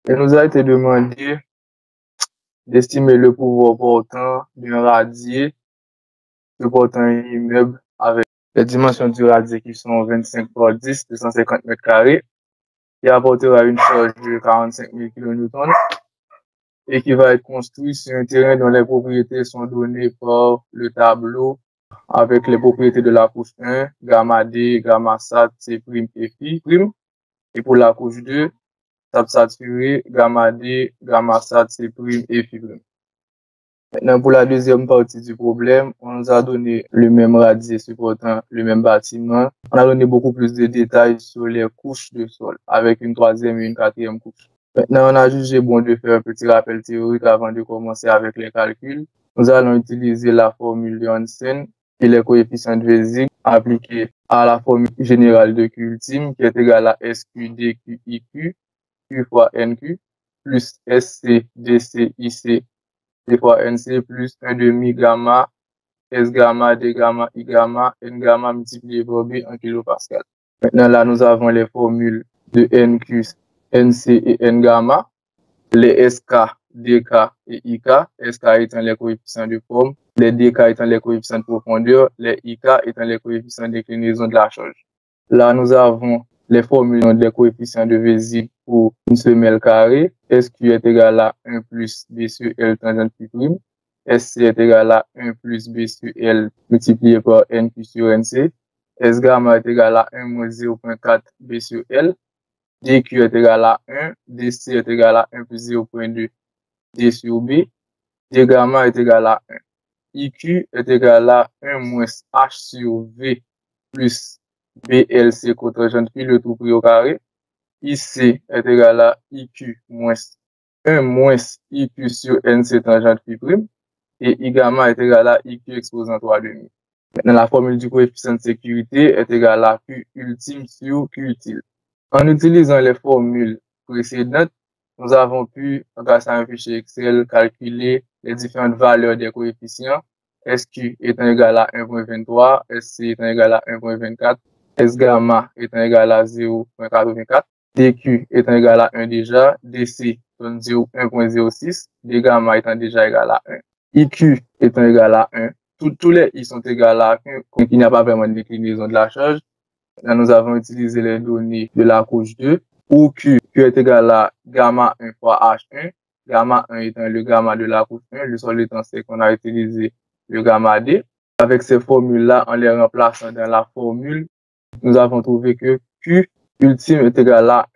Il nous a été demandé d'estimer le pouvoir portant d'un radier supportant un immeuble avec les dimensions du radier qui sont 25 par 10, 250 mètres carrés, qui apportera une charge de 45 000 kN et qui va être construit sur un terrain dont les propriétés sont données par le tableau avec les propriétés de la couche 1, gamma D, gamma SAT, C' et Phi'. Et pour la couche 2, saturé, gamma D, gamma SAT, C' et Phi'. Maintenant, pour la deuxième partie du problème, on nous a donné le même radier supportant le même bâtiment. On a donné beaucoup plus de détails sur les couches de sol, avec une troisième et une quatrième couche. Maintenant, on a jugé bon de faire un petit rappel théorique avant de commencer avec les calculs. Nous allons utiliser la formule de Hansen et les coefficients de Vézig appliqués à la formule générale de Q ultime qui est égale à SQ dQ IQ, Q fois NQ, plus SC DC IC D fois NC plus 1 demi gamma S gamma D gamma I gamma N gamma multiplié par B en kilopascal. Maintenant, là, nous avons les formules de NQ, NC et N gamma, les SK, DK et IK, SK étant les coefficients de forme, les DK étant les coefficients de profondeur, les IK étant les coefficients de déclinaison de la charge. Là, nous avons les formules des coefficients de Vézig pour une semelle carrée. SQ est égal à 1 plus B sur L tangente Phi'. SC est égal à 1 plus B sur L multiplié par NQ sur NC. S gamma est égal à 1 moins 0.4 B sur L. DQ est égal à 1. DC est égal à 1 plus 0.2 D sur B. D gamma est égal à 1. IQ est égal à 1 moins H sur V plus BLC cotangente phi le tout pris au carré. IC est égal à IQ moins 1 moins IQ sur NC tangente phi'. Et I gamma est égal à IQ exposant 3,5. Maintenant, la formule du coefficient de sécurité est égale à Q ultime sur Q utile. En utilisant les formules précédentes, nous avons pu, grâce à un fichier Excel, calculer les différentes valeurs des coefficients. SQ étant égal à 1.23, SC étant égal à 1.24, S gamma étant égal à 0.84, DQ étant égal à 1 déjà, DC donne 1.06, D gamma étant déjà égal à 1. IQ étant égal à 1, tous les I sont égales à 1, donc il n'y a pas vraiment de déclinaison de la charge. Là, nous avons utilisé les données de la couche 2, où Q est égal à gamma 1 fois H1, gamma 1 étant le gamma de la couche 1, le sol étant c'est qu'on a utilisé le gamma D. Avec ces formules-là, en les remplaçant dans la formule, nous avons trouvé que Q ultime est égal à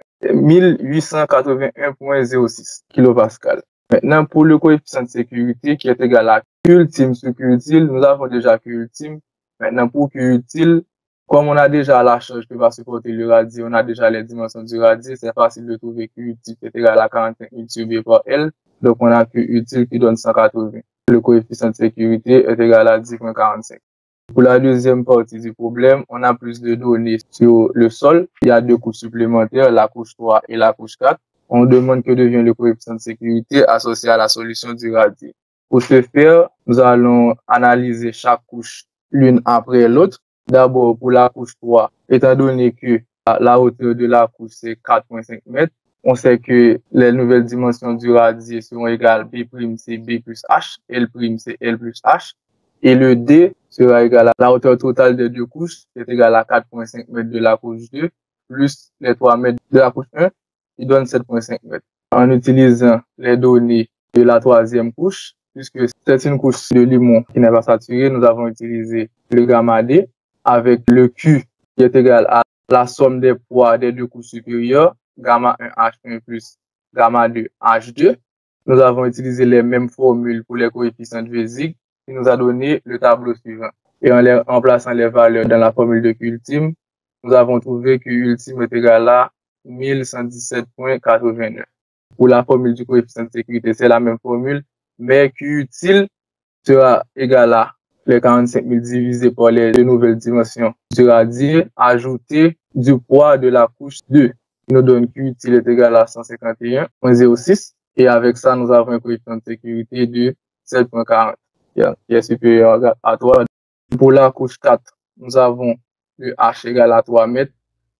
1881.06 kPa. Maintenant, pour le coefficient de sécurité qui est égal à Q ultime sur Q utile, nous avons déjà Q ultime. Maintenant, pour Q utile, comme on a déjà la charge qui va supporter le radier, on a déjà les dimensions du radier, c'est facile de trouver Q utile qui est égal à 45 000 sur B par L. Donc, on a Q utile qui donne 180. Le coefficient de sécurité est égal à 10.45. Pour la deuxième partie du problème, on a plus de données sur le sol. Il y a deux couches supplémentaires, la couche 3 et la couche 4. On demande que devient le coefficient de sécurité associé à la solution du radier. Pour ce faire, nous allons analyser chaque couche l'une après l'autre. D'abord, pour la couche 3, étant donné que la hauteur de la couche c'est 4,5 mètres, on sait que les nouvelles dimensions du radier seront égales B' c'est B plus H, L' c'est L plus H, et le D sera égal à la hauteur totale des deux couches, qui est égale à 4,5 mètres de la couche 2, plus les 3 mètres de la couche 1, qui donne 7,5 mètres. En utilisant les données de la troisième couche, puisque c'est une couche de limon qui n'est pas saturée, nous avons utilisé le gamma D avec le Q qui est égal à la somme des poids des deux couches supérieures, gamma 1 H1 plus gamma 2 H2. Nous avons utilisé les mêmes formules pour les coefficients de Vézig qui nous a donné le tableau suivant. Et en remplaçant les valeurs dans la formule de Q ultime, nous avons trouvé que Q ultime est égal à 1117.89. Pour la formule du coefficient de sécurité, c'est la même formule, mais Q utile sera égal à les 45 000 divisé par les deux nouvelles dimensions du radier, ajouté du poids de la couche 2, qui nous donne Q utile est égal à 151.06. Et avec ça, nous avons un coefficient de sécurité de 7.40, qui est supérieur à 3. Pour la couche 4, nous avons le H égal à 3 mètres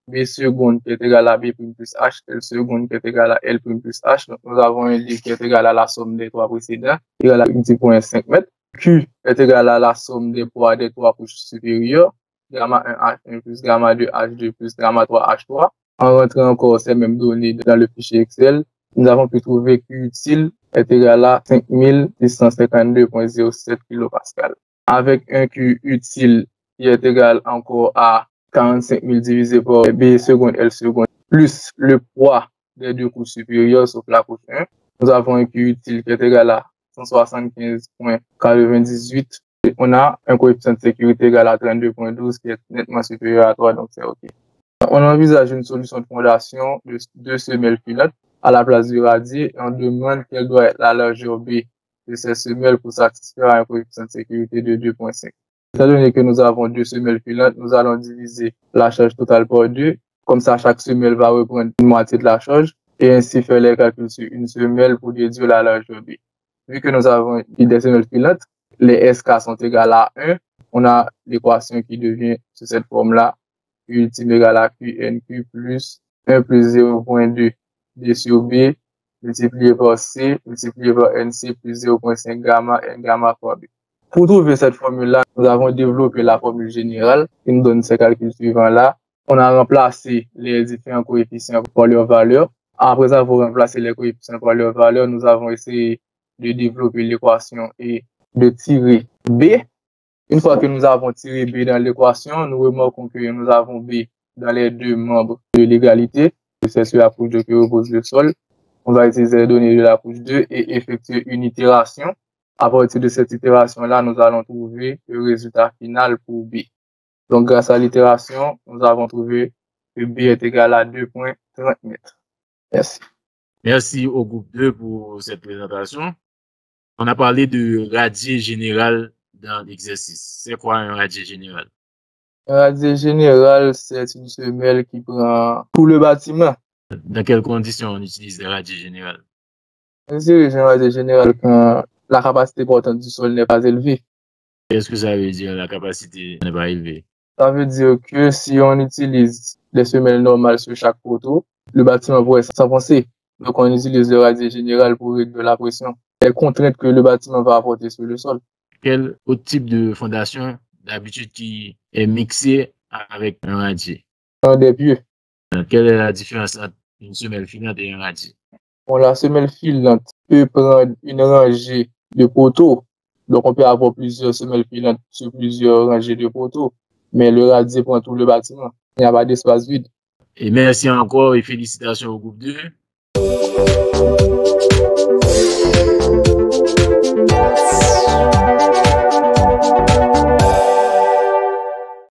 B seconde qui est égal à B prime plus H, L seconde qui est égal à L prime plus H. Donc, nous avons un livre qui est égal à la somme des trois précédents, égal à 1,5 mètres. Q est égal à la somme des poids des trois couches supérieures, gamma 1 H1 plus gamma 2 H2 plus gamma 3 H3. En rentrant encore ces mêmes données dans le fichier Excel, nous avons pu trouver Q utile est égal à 5652,07 kPa. Avec un Q utile qui est égal encore à 45 000 divisé par B seconde L seconde, plus le poids des deux couches supérieures sauf la couche 1, nous avons un Q utile qui est égal à 175,98. On a un coefficient de sécurité égal à 32,12 qui est nettement supérieur à 3, donc c'est OK. On envisage une solution de fondation de 2 semelles filantes à la place du radier et on demande quelle doit être la largeur B de ces semelles pour satisfaire un coefficient de sécurité de 2,5. Étant donné que nous avons 2 semelles filantes, nous allons diviser la charge totale par 2. Comme ça, chaque semelle va reprendre une moitié de la charge et ainsi faire les calculs sur une semelle pour déduire la largeur B. Vu que nous avons des semelles filantes, les SK sont égales à 1. On a l'équation qui devient sous cette forme-là. Q ultime égale à QNQ plus 1 plus 0,2 D sur B multiplié par C multiplié par NC plus 0,5 gamma N gamma fois B. Pour trouver cette formule-là, nous avons développé la formule générale qui nous donne ces calculs suivants-là. On a remplacé les différents coefficients par leurs valeurs. Après avoir remplacé les coefficients par leurs valeurs, nous avons essayé de développer l'équation et de tirer B. Une fois que nous avons tiré B dans l'équation, nous remarquons que nous avons B dans les deux membres de l'égalité. C'est sur la couche 2 que repose le sol. On va utiliser les données de la couche 2 et effectuer une itération. À partir de cette itération-là, nous allons trouver le résultat final pour B. Donc, grâce à l'itération, nous avons trouvé que B est égal à 2,30 mètres. Merci. Merci au groupe 2 pour cette présentation. On a parlé de radier général dans l'exercice. C'est quoi un radier général? Un radier général, c'est une semelle qui prend tout le bâtiment. Dans quelles conditions on utilise le radier général? C'est un radier général quand la capacité portante du sol n'est pas élevée. Qu'est-ce que ça veut dire, la capacité n'est pas élevée? Ça veut dire que si on utilise les semelles normales sur chaque poteau, le bâtiment pourrait s'enfoncer. Donc, on utilise le radier général pour réduire la pression, les contraintes que le bâtiment va apporter sur le sol. Quel autre type de fondation, d'habitude, qui est mixé avec un radier? Des pieux. Quelle est la différence entre une semelle filante et un radier? Bon, la semelle filante peut prendre une rangée de poteaux. Donc, on peut avoir plusieurs semelles filantes sur plusieurs rangées de poteaux. Mais le radier prend tout le bâtiment. Il n'y a pas d'espace vide. Et merci encore et félicitations au groupe 2.